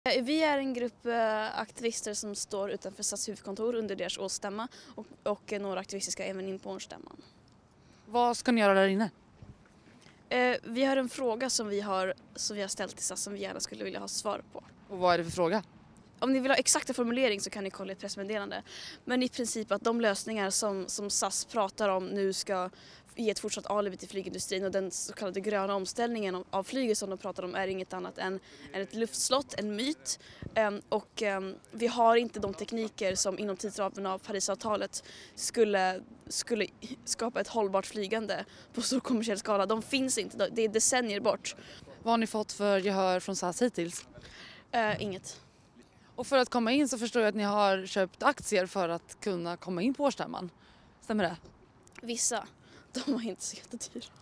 Vi är en grupp aktivister som står utanför SAS huvudkontor under deras årsstämma och några aktivister ska även in på årsstämman. Vad ska ni göra där inne? Vi har en fråga som vi har ställt till SAS som vi gärna skulle vilja ha svar på. Och vad är det för fråga? Om ni vill ha exakta formulering så kan ni kolla i ett pressmeddelande. Men i princip att de lösningar som SAS pratar om nu ska ge ett fortsatt alibi till flygindustrin och den så kallade gröna omställningen av flyget som de pratar om är inget annat än ett luftslott, en myt. Vi har inte de tekniker som inom tidsramen av Parisavtalet skulle skapa ett hållbart flygande på stor kommersiell skala. De finns inte, det är decennier bort. Vad har ni fått för gehör från SAS hittills? Inget. Och för att komma in så förstår jag att ni har köpt aktier för att kunna komma in på årsstämman. Stämmer det? Vissa, de var inte så jättedyra.